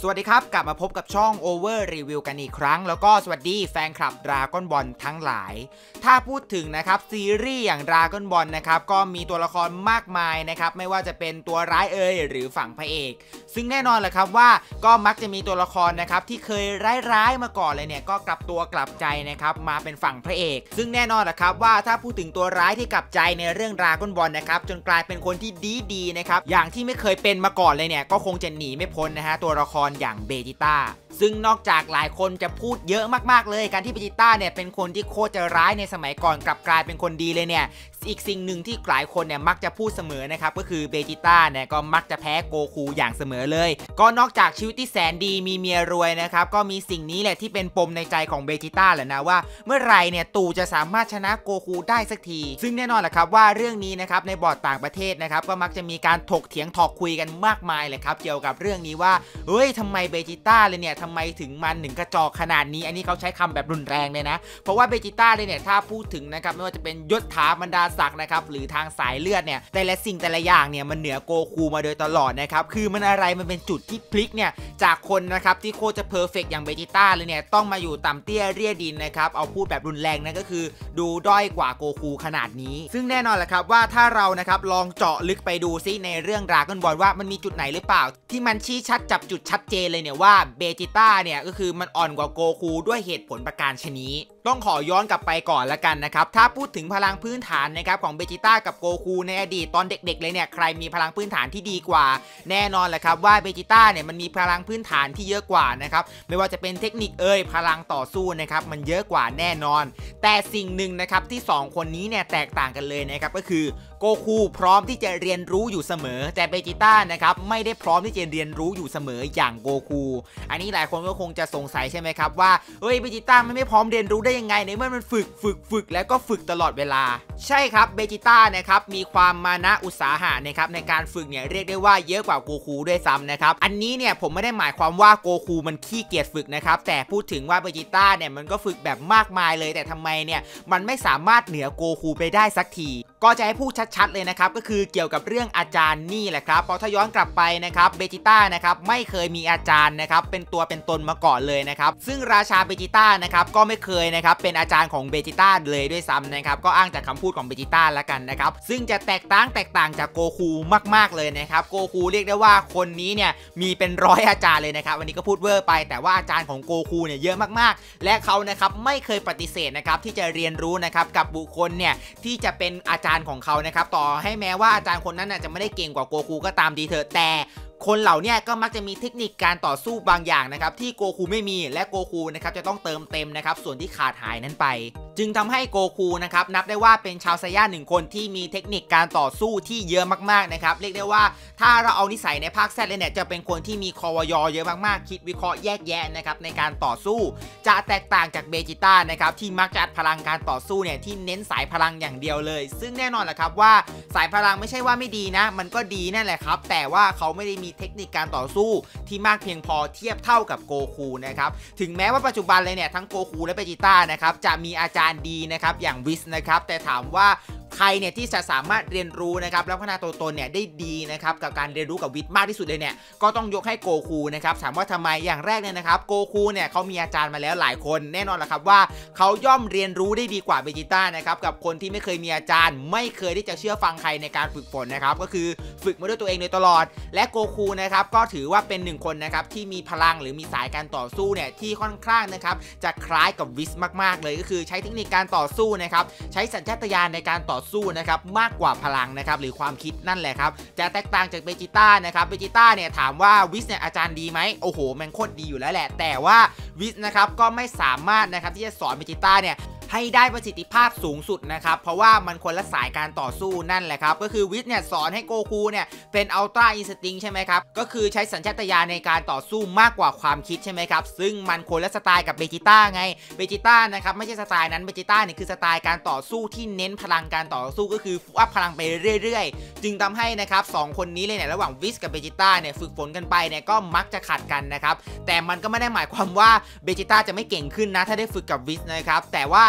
สวัสดีครับกลับมาพบกับช่อง Over Review กันอีกครั้งแล้วก็สวัสดีแฟนคลับ Dragon Ball ทั้งหลายถ้าพูดถึงนะครับซีรีส์อย่าง Dragon Ball นะครับก็มีตัวละครมากมายนะครับไม่ว่าจะเป็นตัวร้ายหรือฝั่งพระเอกซึ่งแน่นอนแหละครับว่าก็มักจะมีตัวละครนะครับที่เคยร้ายมาก่อนเลยเนี่ยก็กลับตัวกลับใจนะครับมาเป็นฝั่งพระเอกซึ่งแน่นอนแหละครับว่าถ้าพูดถึงตัวร้ายที่กลับใจในเรื่อง Dragon Ball นะครับจนกลายเป็นคนที่ดีนะครับอย่างที่ไม่เคยเป็นมาก่อนเลยเนี่ยก็คงจะหนีไม่พ้นนะฮะตัวละครอย่างเบจิต้าซึ่งนอกจากหลายคนจะพูดเยอะมากๆเลยการที่เบจิต้าเนี่ยเป็นคนที่โคตรจะร้ายในสมัยก่อนกลับกลายเป็นคนดีเลยเนี่ยอีกสิ่งหนึ่งที่หลายคนเนี่ยมักจะพูดเสมอนะครับก็คือเบจิต้าเนี่ยก็มักจะแพ้โกคูอย่างเสมอเลยก็นอกจากชีวิตที่แสนดีมีเมียรวยนะครับก็มีสิ่งนี้แหละที่เป็นปมในใจของเบจิต้าแหละนะว่าเมื่อไหร่เนี่ยตู่จะสามารถชนะโกคูได้สักทีซึ่งแน่นอนแหละครับว่าเรื่องนี้นะครับในบอร์ดต่างประเทศนะครับก็มักจะมีการถกเถียงถอกคุยกันมากมายเลยครับเกี่ยวกับเรื่องนี้ว่าเฮ้ยทำไมเบจิต้าเลยเนี่ยทำไมถึงมันกระจอกขนาดนี้อันนี้เขาใช้คำแบบรุนแรงเลยนะเพราะว่าเบจิต้าเลยเนี่ยถ้าพูดถึงนะครับไม่ว่าจะเป็นยศถาบรรดาศักดิ์นะครับหรือทางสายเลือดเนี่ยแต่ละสิ่งแต่ละอย่างเนี่ยมันเหนือโกคูมาโดยตลอดนะครับคือมันอะไรมันเป็นจุดที่พลิกเนี่ยจากคนนะครับที่โคตรจะเพอร์เฟกต์อย่างเบจิต้าเลยเนี่ยต้องมาอยู่ต่ำเตี้ยเรียดินนะครับเอาพูดแบบรุนแรงนั่นก็คือดูด้อยกว่าโกคูขนาดนี้ซึ่งแน่นอนแหละครับว่าถ้าเรานะครับลองเจาะลึกไปดูซิในเรื่องดราก้อนบอลว่ามันมีจุดไหนหรือเปล่าที่มันชี้ชัดจับจุดชัดเจนเลยเนี่ยว่าเบจิต้าเนี่ยก็คือมันอ่อนกว่าโกคูด้วยเหตุผลประการชนิดต้องขอย้อนกลับไปก่อนละกันนะครับถ้าพูดถึงพลังพื้นฐานนะครับของเบจิต้ากับโกคูในอดีตตอนเด็กๆเลยเนี่ยใครมีพลังพื้นฐานที่ดีกว่าแน่นอนแหละครับว่าเบจิต้าเนี่ยมันมีพลังพื้นฐานที่เยอะกว่านะครับไม่ว่าจะเป็นเทคนิคพลังต่อสู้นะครับมันเยอะกว่าแน่นอนแต่สิ่งหนึ่งนะครับที่2คนนี้เนี่ยแตกต่างกันเลยนะครับก็คือโกคูพร้อมที่จะเรียนรู้อยู่เสมอแต่เบจิต้านะครับไม่ได้พร้อมที่จะเรียนรู้อยู่เสมออย่างโกคูอันนี้หลายคนก็คงจะสงสัยใช่ไหมครับว่าเฮ้ยเบจิต้าไม่พร้อมเรียนรู้ได้ยังไงในเมื่อมันฝึกแล้วก็ฝึกตลอดเวลาใช่ครับเบจิต้านะครับมีความมานะอุตสาหะนะครับในการฝึกเนี่ยเรียกได้ว่าเยอะกว่าโกคูด้วยซ้ำนะครับอันนี้เนี่ยผมไม่ได้หมายความว่าโกคูมันขี้เกียจฝึกนะครับแต่พูดถึงว่าเบจิต้าเนี่ยมันก็ฝึกแบบมากมายเลยแต่ทำไมเนี่ยมันไม่สามารถเหนือโกคูไปได้สักทีก็จะให้พูดชัดๆเลยนะครับก็คือเกี่ยวกับเรื่องอาจารย์นี่แหละครับพอถ้าย้อนกลับไปนะครับเบจิต้านะครับไม่เคยมีอาจารย์นะครับเป็นตัวเป็นตนมาก่อนเลยนะครับซึ่งราชาเบจิต้านะครับก็ไม่เคยนะครับเป็นอาจารย์ของเบจิต้าเลยด้วยซ้ำนะครับก็อ้างจากคำพูดของเบจิต้าแล้วกันนะครับซึ่งจะแตกต่างจากโกคูมากๆเลยนะครับโกคูเรียกได้ว่าคนนี้เนี่ยมีเป็นร้อยอาจารย์เลยนะครับวันนี้ก็พูดเวอร์ไปแต่ว่าอาจารย์ของโกคูเนี่ยเยอะมากๆและเขานะครับไม่เคยปฏิเสธนะครับที่จะเรียนรู้นะครับกับบุคคลเนี่ยที่จะเป็นอาจารย์ของเขานะครับต่อให้แม้ว่าอาจารย์คนนั้นจะไม่ได้เก่งกว่าโกคูก็ตามดีเถอะแต่คนเหล่านี้ก็มักจะมีเทคนิคการต่อสู้บางอย่างนะครับที่โกคูไม่มีและโกคูนะครับจะต้องเติมเต็มนะครับส่วนที่ขาดหายนั้นไปจึงทำให้โกคูนะครับนับได้ว่าเป็นชาวไซย่า1คนที่มีเทคนิคการต่อสู้ที่เยอะมากๆนะครับเรียกได้ว่าถ้าเราเอานิสัยในภาคแซดเลยเนี่ยจะเป็นคนที่มีคอวยเยอะมากๆคิดวิเคราะห์แยกแยะนะครับในการต่อสู้จะแตกต่างจากเบจิต้านะครับที่มักจะอัดพลังการต่อสู้เนี่ยที่เน้นสายพลังอย่างเดียวเลยซึ่งแน่นอนแหละครับว่าสายพลังไม่ใช่ว่าไม่ดีนะมันก็ดีนั่นแหละครับแต่ว่าเขาไม่ได้มีเทคนิคการต่อสู้ที่มากเพียงพอเทียบเท่ากับโกคูนะครับถึงแม้ว่าปัจจุบันเลยเนี่ยทั้งโกคูและเบจิต้านะครับจะมีอาจารย์ดีนะครับอย่างวิสนะครับแต่ถามว่าใครเนี่ยที่จะสามารถเรียนรู้นะครับแล้วพัฒนาตัวตนเนี่ยได้ดีนะครับกับการเรียนรู้กับวิทมากที่สุดเลยเนี่ยก็ต้องยกให้โกคูนะครับถามว่าทำไมอย่างแรกเนี่ยนะครับโกคูเนี่ยเขามีอาจารย์มาแล้วหลายคนแน่นอนแหละครับว่าเขาย่อมเรียนรู้ได้ดีกว่าเบจิต้านะครับกับคนที่ไม่เคยมีอาจารย์ไม่เคยที่จะเชื่อฟังใครในการฝึกฝนนะครับก็คือฝึกมาด้วยตัวเองโดยตลอดและโกคูนะครับก็ถือว่าเป็น1คนนะครับที่มีพลังหรือมีสายการต่อสู้เนี่ยที่ค่อนข้างนะครับจะคล้ายกับวิสมากๆเลยก็คือใช้เทคนิคการต่อสู้นะครับใช้สัญชาตญาณในการต่อสู้นะครับมากกว่าพลังนะครับหรือความคิดนั่นแหละครับจะแตกต่างจากเบจิต้านะครับเบจิต้าเนี่ยถามว่าวิสเนี่ยอาจารย์ดีไหมโอ้โหมันโคตรดีอยู่แล้วแหละแต่ว่าวิสนะครับก็ไม่สามารถนะครับที่จะสอนเบจิต้าเนี่ยให้ได้ประสิทธิภาพสูงสุดนะครับเพราะว่ามันคนละสายการต่อสู้นั่นแหละครับก็คือวิสเนี่ยสอนให้โกคูเนี่ยเป็นอัลตร้าอินสติ้งใช่ไหมครับก็คือใช้สัญชาตญาณในการต่อสู้มากกว่าความคิดใช่ไหมครับซึ่งมันคนละสไตล์กับเบจิต้าไงเบจิต้านะครับไม่ใช่สไตล์นั้นเบจิต้าเนี่ยคือสไตล์การต่อสู้ที่เน้นพลังการต่อสู้ก็คืออัพพลังไปเรื่อยๆจึงทำให้นะครับ2คนนี้เลยเนี่ยระหว่างวิสกับเบจิต้าเนี่ยฝึกฝนกันไปเนี่ยก็มักจะขัดกันนะครับแต่มันก็ไม่ได้หมายความว่าเบจิต้าจะไม่เก่งขึ้นนะถ้าได้ฝึกกับวิสนะครับแต่ว่า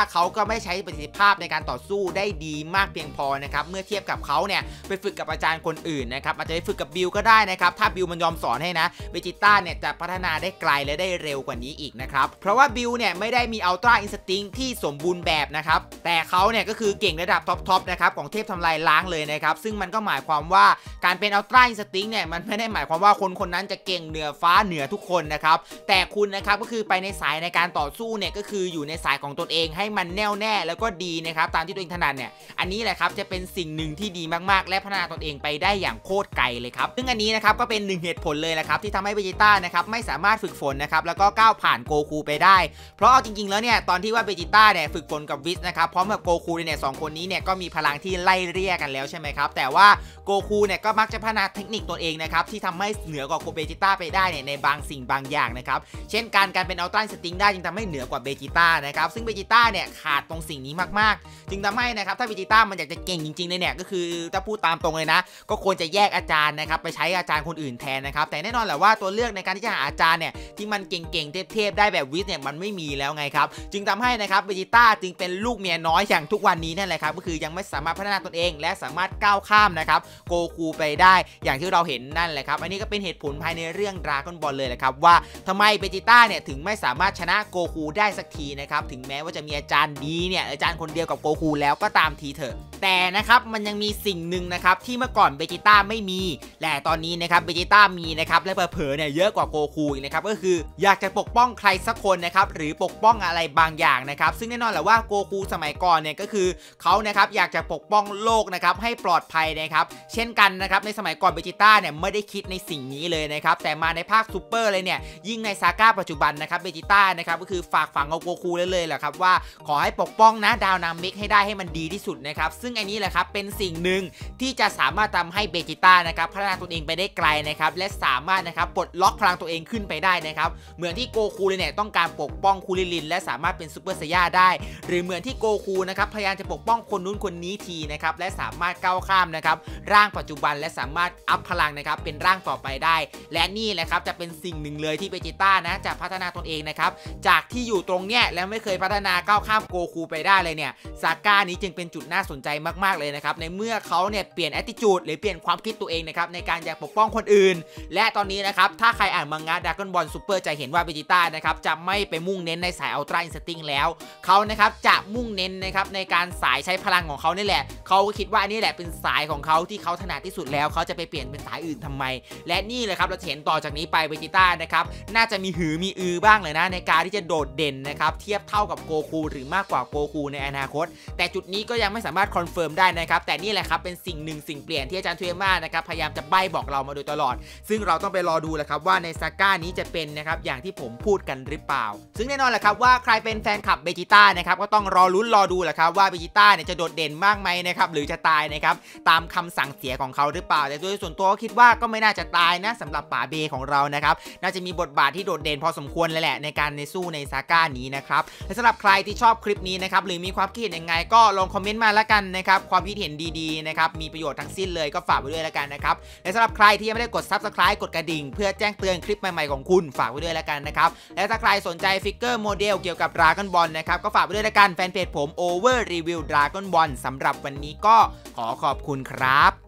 เขาก็ไม่ใช้ประสิทธิภาพในการต่อสู้ได้ดีมากเพียงพอนะครับเมื่อเทียบกับเขาเนี่ยไปฝึกกับอาจารย์คนอื่นนะครับอาจจะไปฝึกกับบิลก็ได้นะครับถ้าบิลมันยอมสอนให้นะเวจิต้าเนี่ยจะพัฒนาได้ไกลและได้เร็วกว่านี้อีกนะครับเพราะว่าบิลเนี่ยไม่ได้มีอัลตร้าอินสติ้งที่สมบูรณ์แบบนะครับแต่เขาเนี่ยก็คือเก่งระดับท็อปนะครับของเทพทำลายล้างเลยนะครับซึ่งมันก็หมายความว่าการเป็นอัลตร้าอินสติ้งเนี่ยมันไม่ได้หมายความว่าคนนั้นจะเก่งเหนือฟ้าเหนือทุกคนนะครับแต่คุณนะครับก็คือไปในสายในการต่อสู้เนี่ยก็คืออยู่ในสายของตนเองให้มันแน่วแน่แล้วก็ดีนะครับตามที่ตัวเองถนัดเนี่ยอันนี้แหละครับจะเป็นสิ่งหนึ่งที่ดีมากๆและพัฒนาตนเองไปได้อย่างโคตรไกลเลยครับซึ่งอันนี้นะครับก็เป็นหนึ่งเหตุผลเลยนะครับที่ทำให้เวจิต้านะครับไม่สามารถฝึกฝนนะครับแล้วก็ก้าวผ่านโกคูไปได้เพราะเอาจริงๆแล้วเนี่ยตอนที่ว่าเวจิต้าเนี่ยฝึกฝนกับวิสนะครับพร้อมกับโกคูเนี่ย2คนนี้เนี่ยก็มีพลังที่ไล่เลี่ยกันแล้วใช่ไหมครับแต่ว่าโกคูเนี่ยก็มักจะพัฒนาเทคนิคตัวเองนะครับที่ทำให้เหนือกว่าเวจิต้าไปได้เนี่ยในบางสิ่งบางอย่างนะครับเช่นการเป็นอัลตร้าอินสติ้งได้จึงทำให้เหนือกว่าเวจิต้านะครับซึ่งเวจิต้าเนี่ยขาดตรงสิ่งนี้มากๆจึงทำให้นะครับถ้าเวจิต้ามันอยากจะเก่งจริงๆเลยเนี่ยก็คือถ้าพูดตามตรงเลยนะก็ควรจะแยกอาจารย์นะครับไปใช้อาจารย์คนอื่นแทนนะครับแต่แน่นอนแหละว่าตัวเลือกในการที่จะหาอาจารย์เนี่ยที่มันเก่งๆเทพๆได้แบบวิสเนี่ยมันไม่มีแล้วไงครับจึงทำให้นะครับเวจิต้าจึงเป็นลูกเมียน้อยอย่างทุกวันนี้นั่นแหละครับก็คือยังไม่สามารถพัฒนาตนเองและสามารถก้าวข้ามนะครับโกคูไปได้อย่างที่เราเห็นนั่นแหละครับอันนี้ก็เป็นเหตุผลภายในเรื่องดราก้อนบอลเลยแหละครับว่าทำไมเวจิต้าเนี่ยถึงไม่สามารถชนะโกคูได้สักทีนะครับถึงแม้ว่าจะมีอาจารย์ดีเนี่ยอาจารย์คนเดียวกับโกคูแล้วก็ตามทีเถอะแต่นะครับมันยังมีสิ่งหนึ่งนะครับที่เมื่อก่อนเวจิต้าไม่มีแต่ตอนนี้นะครับเวจิต้ามีนะครับและเผลอๆเนี่ยเยอะกว่าโกคูอีกนะครับก็คืออยากจะปกป้องใครสักคนนะครับหรือปกป้องอะไรบางอย่างนะครับซึ่งแน่นอนแหละว่าโกคูสมัยก่อนเนี่ยก็คือเขานะครับอยากจะปกป้องโลกนะครับให้ปลอดภัยนะครับเช่นกันนะครับในสมัยก่อนเวจิต้าเนี่ยไม่ได้คิดในสิ่งนี้เลยนะครับแต่มาในภาคซูเปอร์เลยเนี่ยยิ่งในซาก้าปัจจุบันนะครับเวจิต้านะครับก็คือฝากฝังเอาโกคูเลยแหละครับว่าขอให้ปกป้องนะดาวนามิกให้ได้ให้มันดีที่สุดนะครับซึ่งอันนี้แหละครับเป็นสิ่งหนึ่งที่จะสามารถทำให้เวจิต้านะครับพัฒนาตนเองไปได้ไกลนะครับและสามารถนะครับปลดล็อกพลังตัวเองขึ้นไปได้นะครับเหมือนที่โกคูเลยเนี่ยต้องการปกป้องคูริลินและสามารถเป็นซูเปอร์ไซย่าได้หรือเหมือนที่โกคูนะครับพยายามจะปกป้องคนนู้นคนนี้ทีนะครับและสามารถก้าวข้ามนะครับร่างปัจจุบันและสามารถอัพพลังนะครับเป็นร่างต่อไปได้และนี่แหละครับจะเป็นสิ่งหนึ่งเลยที่เวจิต้านะจะพัฒนาตนเองนะครับจากที่อยู่ตรงเนี้ยแล้วไม่เคยพัฒนาก้าวข้ามโกคูไปได้เลยเนี่ยซาก้านี้จึงเป็นจุดน่าสนใจมากๆเลยนะครับในเมื่อเขาเนี่ยเปลี่ยน attitude หรือเปลี่ยนความคิดตัวเองนะครับในการอยากปกป้องคนอื่นและตอนนี้นะครับถ้าใครอ่านมังงะดราก้อนบอลซูเปอร์จะเห็นว่าเวจิต้านะครับจะไม่ไปมุ่งเน้นในสายอัลตร้าอินสติ้งแล้วเขานะครับจะมุ่งเน้นนะครับในการสายใช้พลังของเขานี่แหละเขาก็คิดว่านี่แหละเป็นสายของเขาที่เขาถนัดที่สุดแล้วเขาจะไปเปลี่ยนเป็นสายอื่นทำไมและนี่เลยครับเราจะเห็นต่อจากนี้ไปเวจิต้านะครับน่าจะมีหือมีอือบ้างเลยนะในการที่จะโดดเด่นนะครับเทียบเท่ากับโกคูหรือมากกว่าโกคูในอนาคตแต่จุดนี้ก็ยังไม่สามารถคอนเฟิร์มได้นะครับแต่นี่แหละครับเป็นสิ่งหนึ่งสิ่งเปลี่ยนที่อาจารย์เทเม่านะครับพยายามจะใบ้บอกเรามาโดยตลอดซึ่งเราต้องไปรอดูแหละครับว่าในซาก้านี้จะเป็นนะครับอย่างที่ผมพูดกันหรือเปล่าซึ่งแน่นอนแหละครับว่าใครเป็นแฟนคลับเวจิต้านะครับก็ต้องรอลุ้นรอดูแหละครับว่าเวจิต้าเนี่ยจะโดดเด่นมากไหมนะครับหรือจะตายนะครับตามคำสั่งเสียของเขาหรือเปล่าแต่โดยส่วนตัวก็คิดว่าก็ไม่น่าจะตายนะสำหรับป๋าเบของเรานะครับน่าจะมีบทบาทที่โดดเด่นพอสมควรเลยแหละในการสู้ในซาก้านี้นะครับและสำหรับใครที่ชอบคลิปนี้นะครับหรือมีความคิดเห็นยังไงก็ลองคอมเมนต์มาแล้วกันนะครับความคิดเห็นดีๆนะครับมีประโยชน์ทั้งสิ้นเลยก็ฝากไว้ด้วยแล้วกันนะครับและสำหรับใครที่ยังไม่ได้กด Subscribe กดกระดิ่งเพื่อแจ้งเตือนคลิปใหม่ๆของคุณฝากไว้ด้วยแล้วกันนะครับและถ้าใครสนใจฟิกเกอร์โมเดลเกี่ยวกับดราก้อนบอลนะครับก็ฝากไว้ด้วยแล้วกันแฟนเพจผม Over Review Dragon Ball สำหรับวันนี้ก็ขอขอบคุณครับ